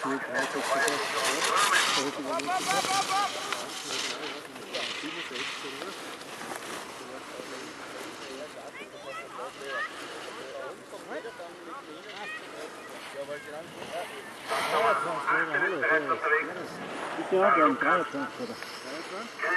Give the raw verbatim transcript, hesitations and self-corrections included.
Vi skal op og en drejepunkt på dig.